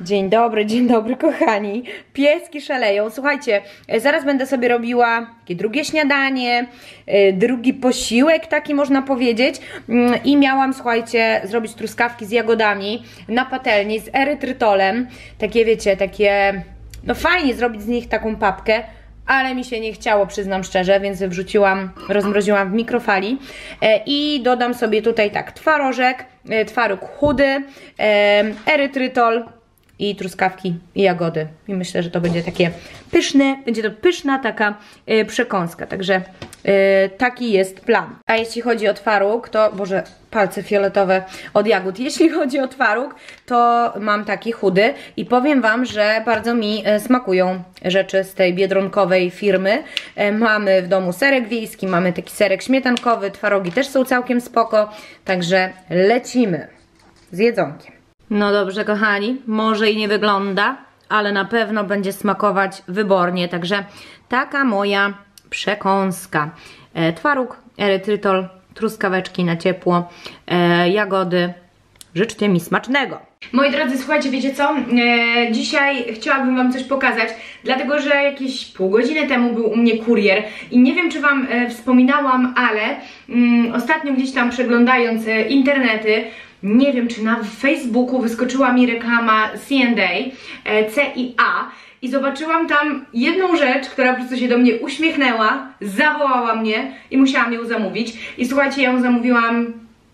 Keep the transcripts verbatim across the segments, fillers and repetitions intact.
Dzień dobry, dzień dobry kochani. Pieski szaleją. Słuchajcie, zaraz będę sobie robiła takie drugie śniadanie, drugi posiłek taki można powiedzieć. I miałam, słuchajcie, zrobić truskawki z jagodami na patelni z erytrytolem. Takie wiecie, takie, no fajnie zrobić z nich taką papkę. Ale mi się nie chciało, przyznam szczerze, więc wrzuciłam, rozmroziłam w mikrofali i dodam sobie tutaj tak twarożek, twaróg chudy, erytrytol i truskawki i jagody. I myślę, że to będzie takie pyszne, będzie to pyszna taka y, przekąska, także y, taki jest plan. A jeśli chodzi o twaróg, to, boże, palce fioletowe od jagód. Jeśli chodzi o twaróg, to mam taki chudy i powiem wam, że bardzo mi y, smakują rzeczy z tej biedronkowej firmy. Y, mamy w domu serek wiejski, mamy taki serek śmietankowy, twarogi też są całkiem spoko, także lecimy z jedzonkiem. No dobrze kochani, może i nie wygląda, ale na pewno będzie smakować wybornie, także taka moja przekąska. E, twaróg, erytrytol, truskaweczki na ciepło, e, jagody. Życzcie mi smacznego! Moi drodzy, słuchajcie, wiecie co? E, dzisiaj chciałabym wam coś pokazać, dlatego że jakieś pół godziny temu był u mnie kurier i nie wiem, czy wam e, wspominałam, ale mm, ostatnio gdzieś tam przeglądając e, internety, nie wiem, czy na Facebooku wyskoczyła mi reklama C and A, C i A i zobaczyłam tam jedną rzecz, która po prostu się do mnie uśmiechnęła, zawołała mnie i musiałam ją zamówić. I słuchajcie, ja ją zamówiłam,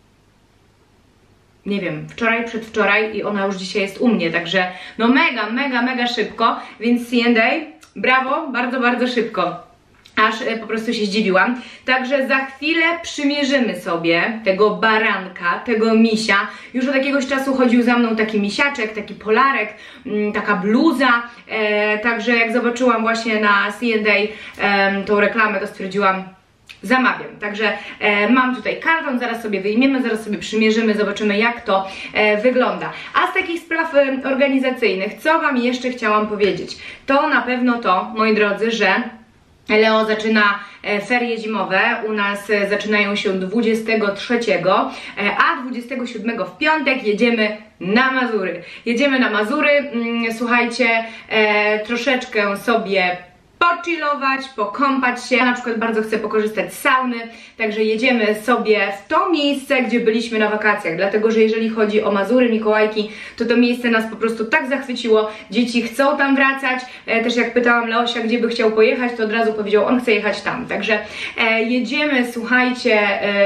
nie wiem, wczoraj, przedwczoraj i ona już dzisiaj jest u mnie, także no mega, mega, mega szybko, więc C and A, brawo, bardzo, bardzo szybko. Aż po prostu się zdziwiłam. Także za chwilę przymierzymy sobie tego baranka, tego misia. Już od jakiegoś czasu chodził za mną taki misiaczek, taki polarek, taka bluza. E, także jak zobaczyłam właśnie na C and A e, tą reklamę, to stwierdziłam, zamawiam. Także e, mam tutaj karton, zaraz sobie wyjmiemy, zaraz sobie przymierzymy, zobaczymy jak to e, wygląda. A z takich spraw e, organizacyjnych, co wam jeszcze chciałam powiedzieć? To na pewno to, moi drodzy, że Leo zaczyna ferie zimowe, u nas zaczynają się dwudziestego trzeciego, a dwudziestego siódmego w piątek jedziemy na Mazury. Jedziemy na Mazury, słuchajcie, troszeczkę sobie pochillować, pokąpać się. Ja na przykład bardzo chcę pokorzystać z sauny, także jedziemy sobie w to miejsce, gdzie byliśmy na wakacjach, dlatego że jeżeli chodzi o Mazury, Mikołajki, to to miejsce nas po prostu tak zachwyciło, dzieci chcą tam wracać, e, też jak pytałam Leosia, gdzie by chciał pojechać, to od razu powiedział, on chce jechać tam, także e, jedziemy, słuchajcie,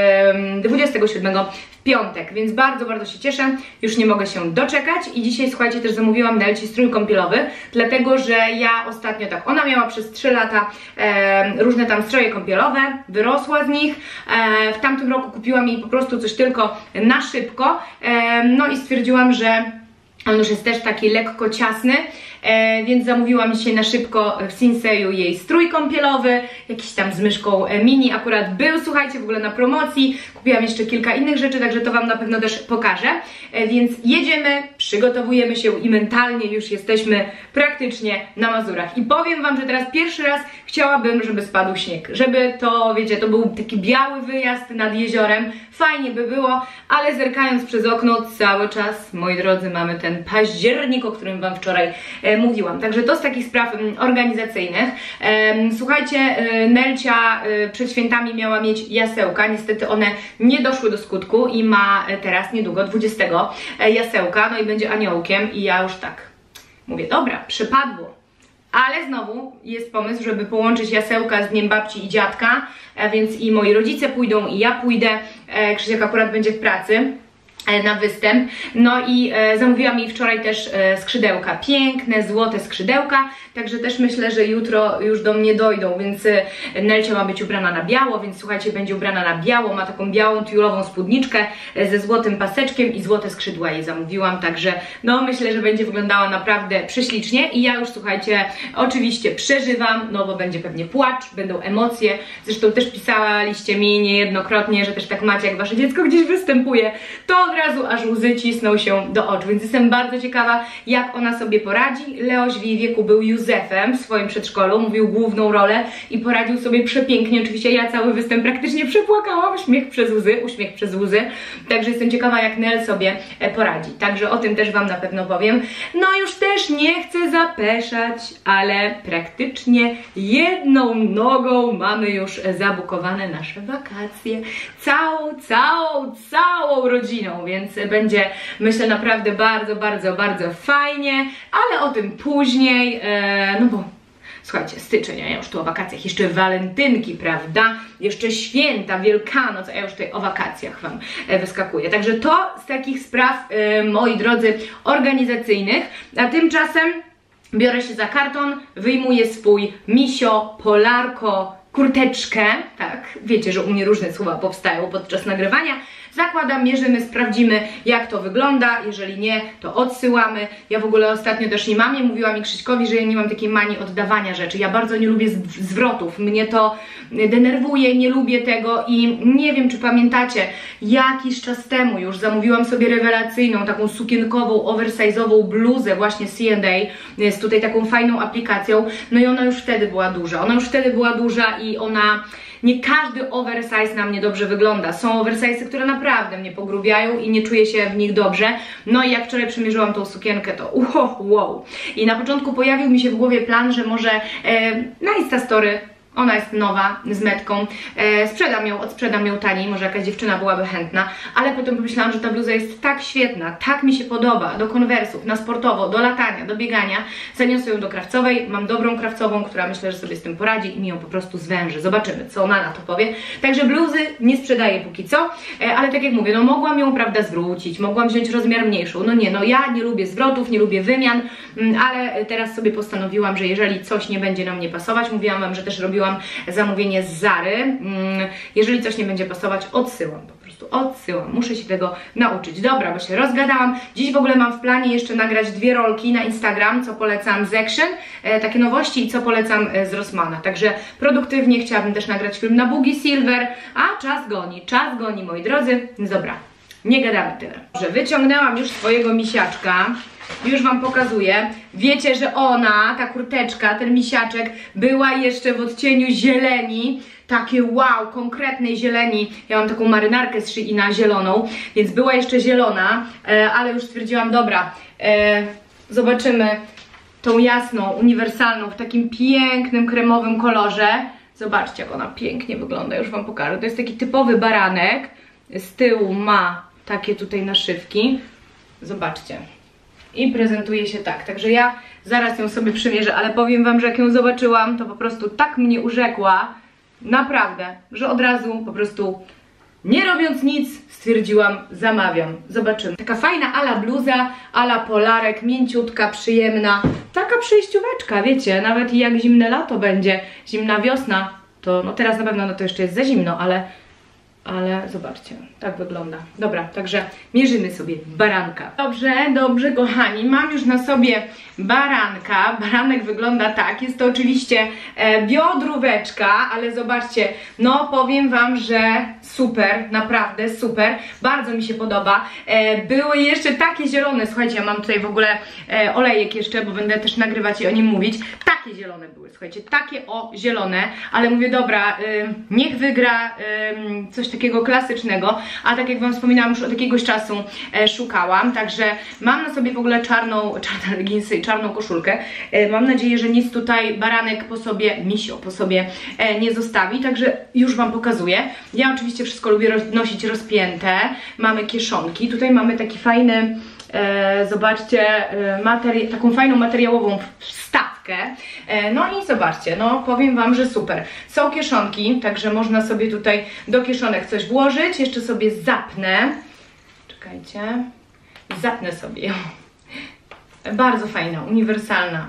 e, dwudziestego siódmego w piątek, więc bardzo, bardzo się cieszę, już nie mogę się doczekać i dzisiaj, słuchajcie, też zamówiłam Nelci strój kąpielowy, dlatego że ja ostatnio tak, ona miała przez trzy lata e, różne tam stroje kąpielowe, wyrosła z nich, e, w tamtym roku kupiłam jej po prostu coś tylko na szybko, e, no i stwierdziłam, że on już jest też taki lekko ciasny, e, więc zamówiłam dzisiaj na szybko w Sinseju jej strój kąpielowy, jakiś tam z myszką mini akurat był, słuchajcie, w ogóle na promocji. Kupiłam jeszcze kilka innych rzeczy, także to wam na pewno też pokażę. E, więc jedziemy, przygotowujemy się i mentalnie już jesteśmy praktycznie na Mazurach. I powiem wam, że teraz pierwszy raz chciałabym, żeby spadł śnieg, żeby to, wiecie, to był taki biały wyjazd nad jeziorem, fajnie by było, ale zerkając przez okno cały czas, moi drodzy, mamy ten październik, o którym wam wczoraj e, mówiłam. Także to z takich spraw m, organizacyjnych. E, słuchajcie, e, Nelcia e, przed świętami miała mieć jasełka, niestety one nie doszły do skutku i ma e, teraz niedługo dwudziestego e, jasełka, no i będzie aniołkiem i ja już tak mówię, dobra, przypadło. Ale znowu jest pomysł, żeby połączyć jasełka z dniem babci i dziadka, e, więc i moi rodzice pójdą, i ja pójdę, e, Krzysiek akurat będzie w pracy na występ. No i e, zamówiłam jej wczoraj też e, skrzydełka, piękne, złote skrzydełka, także też myślę, że jutro już do mnie dojdą, więc e, Nelcia ma być ubrana na biało, więc słuchajcie, będzie ubrana na biało, ma taką białą tiulową spódniczkę e, ze złotym paseczkiem i złote skrzydła jej zamówiłam, także no myślę, że będzie wyglądała naprawdę prześlicznie i ja już, słuchajcie, oczywiście przeżywam, no bo będzie pewnie płacz, będą emocje, zresztą też pisaliście mi niejednokrotnie, że też tak macie, jak wasze dziecko gdzieś występuje, to od razu aż łzy cisną się do oczu, więc jestem bardzo ciekawa, jak ona sobie poradzi. Leoś w jej wieku był Józefem w swoim przedszkolu, mówił główną rolę i poradził sobie przepięknie. Oczywiście ja cały występ praktycznie przepłakałam, śmiech przez łzy, uśmiech przez łzy, także jestem ciekawa, jak Nel sobie poradzi. Także o tym też Wam na pewno powiem. No już też nie chcę zapeszać, ale praktycznie jedną nogą mamy już zabukowane nasze wakacje. Całą, całą, całą rodziną, więc będzie, myślę, naprawdę bardzo, bardzo, bardzo fajnie, ale o tym później, e, no bo słuchajcie, styczeń, a ja już tu o wakacjach, jeszcze walentynki, prawda? Jeszcze święta, Wielkanoc, a ja już tutaj o wakacjach Wam wyskakuję. Także to z takich spraw, yy, moi drodzy, organizacyjnych. A tymczasem biorę się za karton, wyjmuję swój misio, polarko, kurteczkę, tak? Wiecie, że u mnie różne słowa powstają podczas nagrywania. Zakładam, mierzymy, sprawdzimy, jak to wygląda. Jeżeli nie, to odsyłamy. Ja w ogóle ostatnio też i mamie mówiłam, i Krzyśkowi, że ja nie mam takiej manii oddawania rzeczy. Ja bardzo nie lubię zwrotów. Mnie to denerwuje, nie lubię tego i nie wiem, czy pamiętacie, jakiś czas temu już zamówiłam sobie rewelacyjną, taką sukienkową, oversize'ową bluzę właśnie C and A z tutaj taką fajną aplikacją. No i ona już wtedy była duża. Ona już wtedy była duża i ona... Nie każdy oversize na mnie dobrze wygląda. Są oversize'y, które naprawdę mnie pogrubiają i nie czuję się w nich dobrze. No i jak wczoraj przymierzyłam tą sukienkę, to uho, wow. I na początku pojawił mi się w głowie plan, że może e, na Instastory, ona jest nowa, z metką, e, sprzedam ją, odsprzedam ją taniej, może jakaś dziewczyna byłaby chętna, ale potem pomyślałam, że ta bluza jest tak świetna, tak mi się podoba, do konwersów, na sportowo, do latania, do biegania. Zaniosę ją do krawcowej, mam dobrą krawcową, która myślę, że sobie z tym poradzi i mi ją po prostu zwęży. Zobaczymy, co ona na to powie. Także bluzy nie sprzedaję póki co, e, ale tak jak mówię, no mogłam ją, prawda, zwrócić, mogłam wziąć rozmiar mniejszą. No nie, no ja nie lubię zwrotów, nie lubię wymian, m, ale teraz sobie postanowiłam, że jeżeli coś nie będzie na mnie pasować, mówiłam Wam, że też robiłam zamówienie z Zary. Jeżeli coś nie będzie pasować, odsyłam, po prostu odsyłam. Muszę się tego nauczyć. Dobra, bo się rozgadałam. Dziś w ogóle mam w planie jeszcze nagrać dwie rolki na Instagram, co polecam z Action, e, takie nowości i co polecam e, z Rossmana. Także produktywnie chciałabym też nagrać film na Boogie Silver, a czas goni, czas goni, moi drodzy. Dobra, nie gadamy tyle. Że wyciągnęłam już swojego misiaczka. Już Wam pokazuję. Wiecie, że ona, ta kurteczka, ten misiaczek była jeszcze w odcieniu zieleni. Takie wow, konkretnej zieleni. Ja mam taką marynarkę z Sheina zieloną, więc była jeszcze zielona, e, ale już stwierdziłam, dobra, e, zobaczymy tą jasną, uniwersalną, w takim pięknym, kremowym kolorze. Zobaczcie, jak ona pięknie wygląda, już Wam pokażę. To jest taki typowy baranek. Z tyłu ma takie tutaj naszywki. Zobaczcie. I prezentuje się tak, także ja zaraz ją sobie przymierzę, ale powiem Wam, że jak ją zobaczyłam, to po prostu tak mnie urzekła, naprawdę, że od razu po prostu nie robiąc nic stwierdziłam, zamawiam. Zobaczymy. Taka fajna ala bluza, ala polarek, mięciutka, przyjemna, taka przejścióweczka, wiecie, nawet jak zimne lato będzie, zimna wiosna, to no teraz na pewno no to jeszcze jest za zimno, ale ale zobaczcie, tak wygląda. Dobra, także mierzymy sobie baranka. Dobrze, dobrze, kochani, mam już na sobie baranka. Baranek wygląda tak, jest to oczywiście e, biodróweczka, ale zobaczcie, no powiem Wam, że super, naprawdę super, bardzo mi się podoba. E, były jeszcze takie zielone, słuchajcie, ja mam tutaj w ogóle e, olejek jeszcze, bo będę też nagrywać i o nim mówić. Takie zielone były, słuchajcie, takie o zielone, ale mówię, dobra, y, niech wygra y, coś takiego klasycznego, a tak jak Wam wspominałam, już od jakiegoś czasu e, szukałam, także mam na sobie w ogóle czarną, czarne leginsy i czarną koszulkę. E, mam nadzieję, że nic tutaj baranek po sobie, misio po sobie e, nie zostawi, także już Wam pokazuję. Ja oczywiście wszystko lubię roz, nosić rozpięte, mamy kieszonki, tutaj mamy taki fajny, e, zobaczcie, e, materi taką fajną materiałową wstawkę. E, no i zobaczcie, no powiem Wam, że super. Są kieszonki, także można sobie tutaj do kieszonek coś włożyć. Jeszcze sobie zapnę. Czekajcie. Zapnę sobie ją. Bardzo fajna, uniwersalna.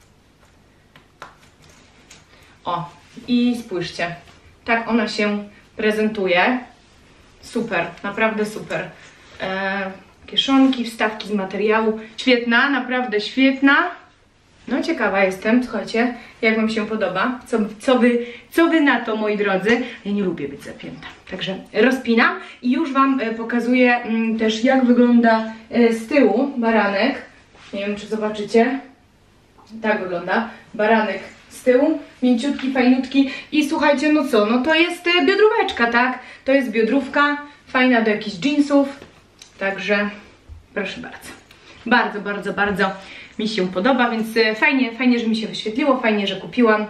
O, i spójrzcie. Tak ona się prezentuje. Super, naprawdę super. E, kieszonki, wstawki z materiału. Świetna, naprawdę świetna. No ciekawa jestem, słuchajcie, jak wam się podoba, co, co, wy, co wy na to, moi drodzy. Ja nie lubię być zapięta, także rozpinam i już wam pokazuję mm, też, jak wygląda y, z tyłu baranek. Nie wiem, czy zobaczycie. Tak wygląda baranek z tyłu, mięciutki, fajniutki i słuchajcie, no co, no to jest biodróweczka, tak? To jest biodrówka, fajna do jakichś jeansów, także proszę bardzo. Bardzo, bardzo, bardzo mi się podoba, więc fajnie, fajnie, że mi się wyświetliło, fajnie, że kupiłam.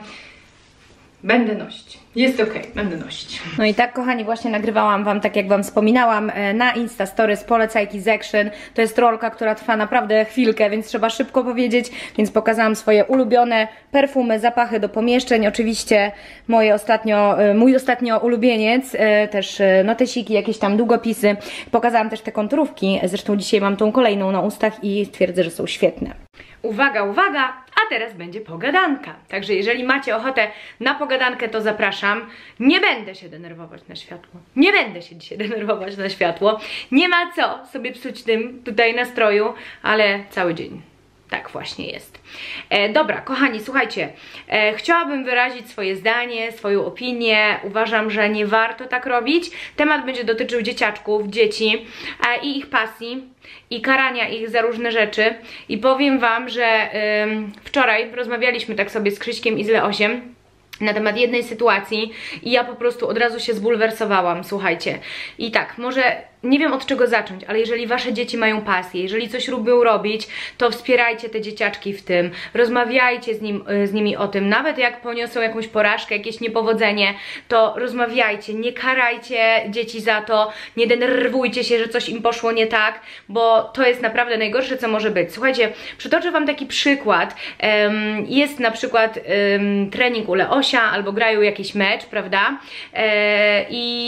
Będę nosić. Jest ok, będę nosić. No i tak, kochani, właśnie nagrywałam wam, tak jak wam wspominałam, na Insta Stories polecajki z Action. To jest rolka, która trwa naprawdę chwilkę, więc trzeba szybko powiedzieć, więc pokazałam swoje ulubione perfumy, zapachy do pomieszczeń. Oczywiście moje ostatnio, mój ostatnio ulubieniec, też notesiki, jakieś tam długopisy. Pokazałam też te konturówki, zresztą dzisiaj mam tą kolejną na ustach i twierdzę, że są świetne. Uwaga, uwaga, a teraz będzie pogadanka. Także jeżeli macie ochotę na pogadankę, to zapraszam. Nie będę się denerwować na światło. Nie będę się dzisiaj denerwować na światło. Nie ma co sobie psuć tym tutaj nastroju, ale cały dzień. Tak właśnie jest. E, dobra, kochani, słuchajcie, e, chciałabym wyrazić swoje zdanie, swoją opinię. Uważam, że nie warto tak robić. Temat będzie dotyczył dzieciaczków, dzieci e, i ich pasji i karania ich za różne rzeczy. I powiem wam, że e, wczoraj rozmawialiśmy tak sobie z Krzyśkiem i z Leosiem na temat jednej sytuacji i ja po prostu od razu się zbulwersowałam, słuchajcie. I tak, może nie wiem od czego zacząć, ale jeżeli wasze dzieci mają pasję, jeżeli coś lubią robić, to wspierajcie te dzieciaczki w tym, rozmawiajcie z, nim, z nimi o tym, nawet jak poniosą jakąś porażkę, jakieś niepowodzenie, to rozmawiajcie, nie karajcie dzieci za to, nie denerwujcie się, że coś im poszło nie tak, bo to jest naprawdę najgorsze, co może być. Słuchajcie, przytoczę wam taki przykład, um, jest na przykład um, trening u Leosia, albo grają jakiś mecz, prawda, e,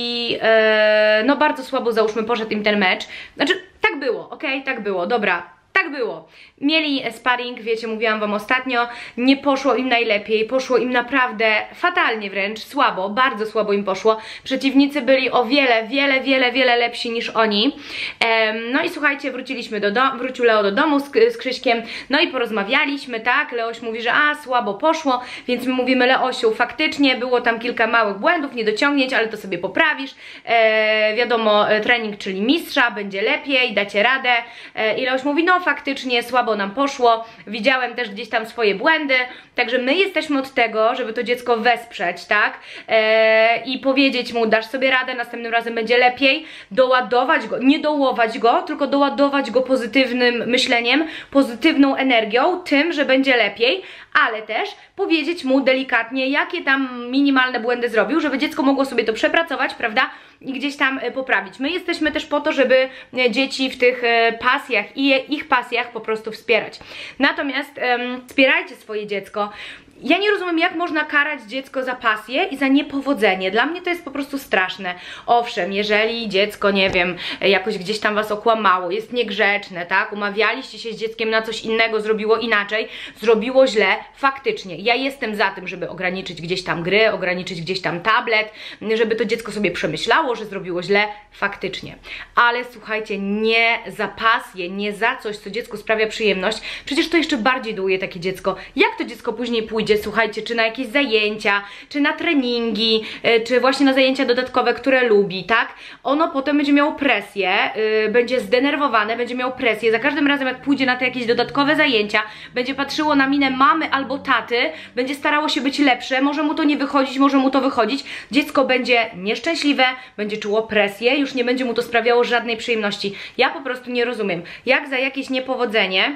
i e, no bardzo słabo, załóżmy, poszedł im ten mecz, znaczy tak było, ok, tak było, dobra, tak było. Mieli sparring, wiecie, mówiłam wam ostatnio, nie poszło im najlepiej, poszło im naprawdę fatalnie wręcz, słabo, bardzo słabo im poszło. Przeciwnicy byli o wiele, wiele, wiele, wiele lepsi niż oni. Ehm, no i słuchajcie, wróciliśmy do domu, wrócił Leo do domu z, z Krzyśkiem, no i porozmawialiśmy, tak, Leoś mówi, że a, słabo poszło, więc my mówimy, Leosiu, faktycznie było tam kilka małych błędów, niedociągnięć, ale to sobie poprawisz. Ehm, wiadomo, trening, czyli mistrza, będzie lepiej, dacie radę. Ehm, i Leoś mówi, no faktycznie słabo nam poszło, widziałem też gdzieś tam swoje błędy, także my jesteśmy od tego, żeby to dziecko wesprzeć, tak, eee, i powiedzieć mu, dasz sobie radę, następnym razem będzie lepiej, doładować go, nie dołować go, tylko doładować go pozytywnym myśleniem, pozytywną energią, tym, że będzie lepiej, ale też powiedzieć mu delikatnie, jakie tam minimalne błędy zrobił, żeby dziecko mogło sobie to przepracować, prawda, i gdzieś tam poprawić. My jesteśmy też po to, żeby dzieci w tych pasjach i ich pasjach po prostu wspierać. Natomiast um, wspierajcie swoje dziecko. Ja nie rozumiem, jak można karać dziecko za pasję i za niepowodzenie. Dla mnie to jest po prostu straszne. Owszem, jeżeli dziecko, nie wiem, jakoś gdzieś tam was okłamało, jest niegrzeczne, tak, umawialiście się z dzieckiem na coś innego, zrobiło inaczej, zrobiło źle, faktycznie. Ja jestem za tym, żeby ograniczyć gdzieś tam gry, ograniczyć gdzieś tam tablet, żeby to dziecko sobie przemyślało, że zrobiło źle, faktycznie. Ale słuchajcie, nie za pasję, nie za coś, co dziecku sprawia przyjemność. Przecież to jeszcze bardziej dołuje takie dziecko. Jak to dziecko później pójdzie, słuchajcie, czy na jakieś zajęcia, czy na treningi, czy właśnie na zajęcia dodatkowe, które lubi, tak? Ono potem będzie miało presję, yy, będzie zdenerwowane, będzie miało presję. Za każdym razem, jak pójdzie na te jakieś dodatkowe zajęcia, będzie patrzyło na minę mamy albo taty, będzie starało się być lepsze, może mu to nie wychodzić, może mu to wychodzić. Dziecko będzie nieszczęśliwe, będzie czuło presję, już nie będzie mu to sprawiało żadnej przyjemności. Ja po prostu nie rozumiem, jak za jakieś niepowodzenie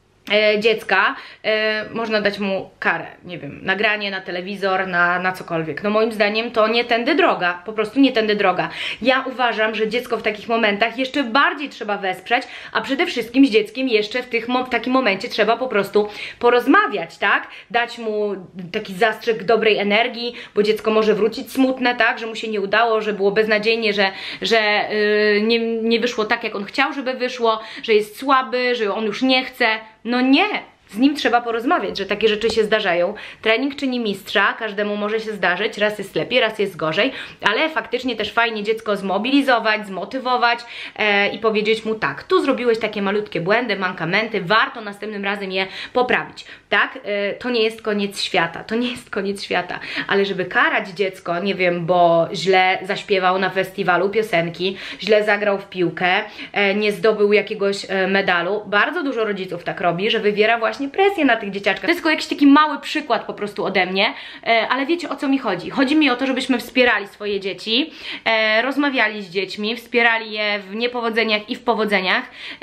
E, dziecka, e, można dać mu karę, nie wiem, nagranie na telewizor, na, na cokolwiek. No moim zdaniem to nie tędy droga, po prostu nie tędy droga. Ja uważam, że dziecko w takich momentach jeszcze bardziej trzeba wesprzeć, a przede wszystkim z dzieckiem jeszcze w, tych, w takim momencie trzeba po prostu porozmawiać, tak? Dać mu taki zastrzyk dobrej energii, bo dziecko może wrócić smutne, tak? Że mu się nie udało, że było beznadziejnie, że, że yy, nie, nie wyszło tak, jak on chciał, żeby wyszło, że jest słaby, że on już nie chce. No nie, Z nim trzeba porozmawiać, że takie rzeczy się zdarzają. Trening czyni mistrza, każdemu może się zdarzyć, raz jest lepiej, raz jest gorzej, ale faktycznie też fajnie dziecko zmobilizować, zmotywować e, i powiedzieć mu tak, tu zrobiłeś takie malutkie błędy, mankamenty, warto następnym razem je poprawić, tak? E, to nie jest koniec świata, to nie jest koniec świata, ale żeby karać dziecko, nie wiem, bo źle zaśpiewał na festiwalu piosenki, źle zagrał w piłkę, e, nie zdobył jakiegoś e, medalu, bardzo dużo rodziców tak robi, że wywiera właśnie presję na tych dzieciaczkach. To jest tylko jakiś taki mały przykład po prostu ode mnie, e, ale wiecie, o co mi chodzi. Chodzi mi o to, żebyśmy wspierali swoje dzieci, e, rozmawiali z dziećmi, wspierali je w niepowodzeniach i w powodzeniach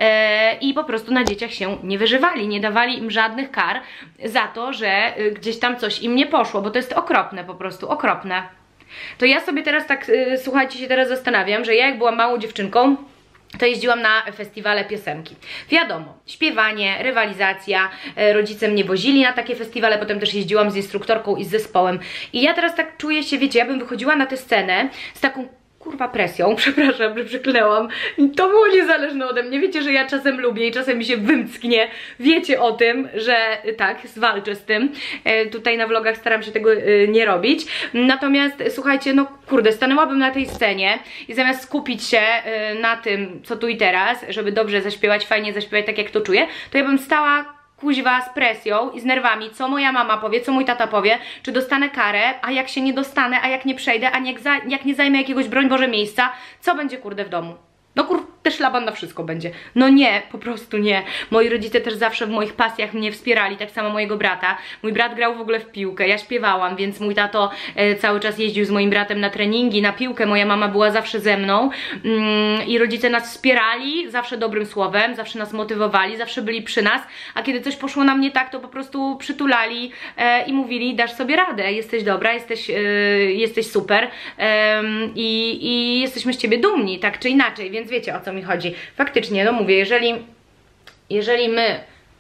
e, i po prostu na dzieciach się nie wyżywali, nie dawali im żadnych kar za to, że y, gdzieś tam coś im nie poszło, bo to jest okropne, po prostu okropne. To ja sobie teraz tak, y, słuchajcie, się teraz zastanawiam, że ja jak byłam małą dziewczynką, to jeździłam na festiwale piosenki. Wiadomo, śpiewanie, rywalizacja, e, rodzice mnie wozili na takie festiwale, potem też jeździłam z instruktorką i z zespołem. I ja teraz tak czuję się, wiecie, ja bym wychodziła na tę scenę z taką kurwa presją, przepraszam, że przyklęłam. To było niezależne ode mnie. Wiecie, że ja czasem lubię i czasem mi się wymsknie. Wiecie o tym, że tak, zwalczę z tym. E, tutaj na vlogach staram się tego e, nie robić. Natomiast słuchajcie, no kurde, stanęłabym na tej scenie i zamiast skupić się e, na tym, co tu i teraz, żeby dobrze zaśpiewać, fajnie zaśpiewać tak jak to czuję, to ja bym stała kuźwa z presją i z nerwami, co moja mama powie, co mój tata powie, czy dostanę karę, a jak się nie dostanę, a jak nie przejdę, a jak, za, jak nie zajmę jakiegoś, broń Boże, miejsca, co będzie kurde w domu? No kur, też szlaban na wszystko będzie. No nie, po prostu nie. Moi rodzice też zawsze w moich pasjach mnie wspierali, tak samo mojego brata. Mój brat grał w ogóle w piłkę, ja śpiewałam, więc mój tato e, cały czas jeździł z moim bratem na treningi, na piłkę, moja mama była zawsze ze mną mm, i rodzice nas wspierali, zawsze dobrym słowem, zawsze nas motywowali, zawsze byli przy nas, a kiedy coś poszło nam nie tak, to po prostu przytulali e, i mówili, dasz sobie radę, jesteś dobra, jesteś, e, jesteś super e, i, i jesteśmy z ciebie dumni, tak czy inaczej, więc wiecie, o co mi chodzi. Faktycznie, no mówię, jeżeli jeżeli my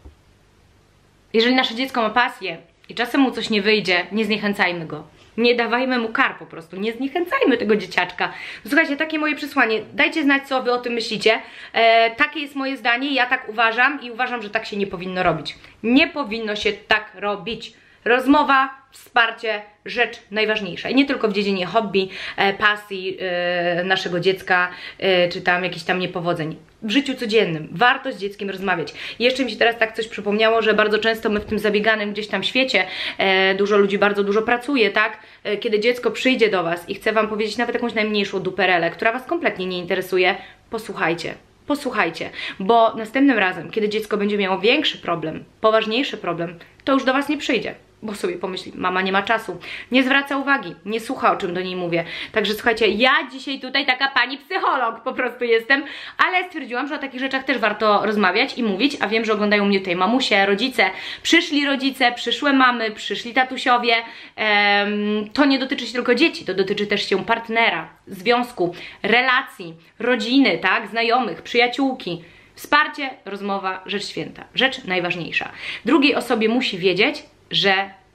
jeżeli nasze dziecko ma pasję i czasem mu coś nie wyjdzie, nie zniechęcajmy go. Nie dawajmy mu kar po prostu, nie zniechęcajmy tego dzieciaczka. Słuchajcie, takie moje przesłanie. Dajcie znać, co wy o tym myślicie. E, takie jest moje zdanie, ja tak uważam i uważam, że tak się nie powinno robić. Nie powinno się tak robić. Rozmowa, wsparcie, rzecz najważniejsza. I nie tylko w dziedzinie hobby, e, pasji e, naszego dziecka, e, czy tam jakichś tam niepowodzeń. W życiu codziennym. Warto z dzieckiem rozmawiać. I jeszcze mi się teraz tak coś przypomniało, że bardzo często my w tym zabieganym gdzieś tam świecie, e, dużo ludzi bardzo dużo pracuje, tak? E, kiedy dziecko przyjdzie do was i chce wam powiedzieć nawet jakąś najmniejszą duperelę, która was kompletnie nie interesuje, posłuchajcie. Posłuchajcie, bo następnym razem, kiedy dziecko będzie miało większy problem, poważniejszy problem, to już do was nie przyjdzie. Bo sobie pomyśli, mama nie ma czasu, nie zwraca uwagi, nie słucha, o czym do niej mówię. Także słuchajcie, ja dzisiaj tutaj taka pani psycholog po prostu jestem, ale stwierdziłam, że o takich rzeczach też warto rozmawiać i mówić, a wiem, że oglądają mnie tutaj mamusie, rodzice, przyszli rodzice, przyszłe mamy, przyszli tatusiowie. Ehm, to nie dotyczy się tylko dzieci, to dotyczy też się partnera, związku, relacji, rodziny, tak, znajomych, przyjaciółki. Wsparcie, rozmowa, rzecz święta, rzecz najważniejsza. Drugiej osobie musi wiedzieć, że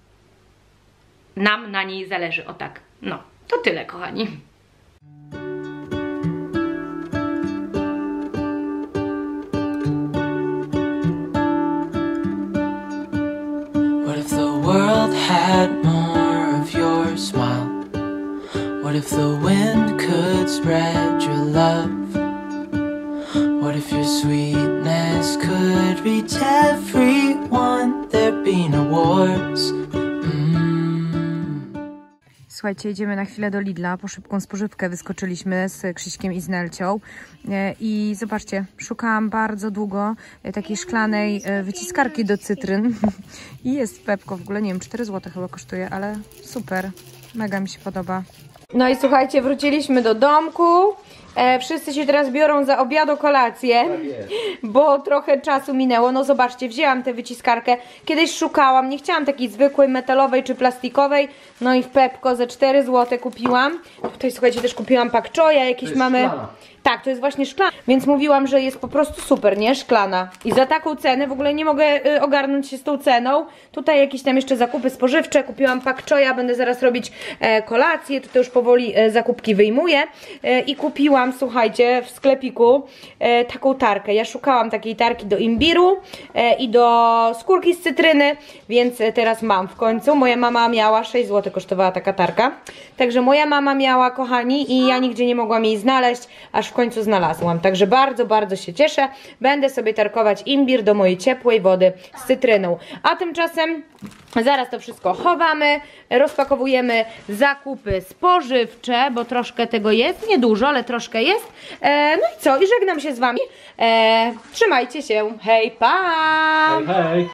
nam na niej zależy. O tak. No, to tyle, kochani. What if the world had more of your smile? What if the wind could spread your love? What if your sweetness could reach everyone? There'd be no wars. Mm. Słuchajcie, idziemy na chwilę do Lidla, po szybką spożywkę wyskoczyliśmy z Krzyśkiem i z Nelcią i zobaczcie, szukałam bardzo długo takiej szklanej wyciskarki do cytryn i jest Pepko, w ogóle nie wiem, cztery złote chyba kosztuje, ale super, mega mi się podoba. No i słuchajcie, wróciliśmy do domku. E, wszyscy się teraz biorą za obiad, kolację, bo trochę czasu minęło. No zobaczcie, wzięłam tę wyciskarkę. Kiedyś szukałam, nie chciałam takiej zwykłej, metalowej czy plastikowej. No i w Pepko za cztery złote kupiłam. Tutaj słuchajcie, też kupiłam pak choya, jakieś mamy... Szklana. Tak, to jest właśnie szklana, więc mówiłam, że jest po prostu super, nie? Szklana. I za taką cenę w ogóle nie mogę y, ogarnąć się z tą ceną. Tutaj jakieś tam jeszcze zakupy spożywcze, kupiłam pak choya, będę zaraz robić e, kolację, tutaj już powoli e, zakupki wyjmuję. E, I kupiłam, słuchajcie, w sklepiku e, taką tarkę. Ja szukałam takiej tarki do imbiru e, i do skórki z cytryny, więc e, teraz mam w końcu. Moja mama miała, sześć złotych kosztowała taka tarka. Także moja mama miała, kochani, i ja nigdzie nie mogłam jej znaleźć, aż w końcu znalazłam. Także bardzo, bardzo się cieszę. Będę sobie tarkować imbir do mojej ciepłej wody z cytryną. A tymczasem zaraz to wszystko chowamy, rozpakowujemy zakupy spożywcze, bo troszkę tego jest, niedużo, ale troszkę jest. E, no i co? I żegnam się z wami. E, trzymajcie się. Hej, pa! Hej, hej.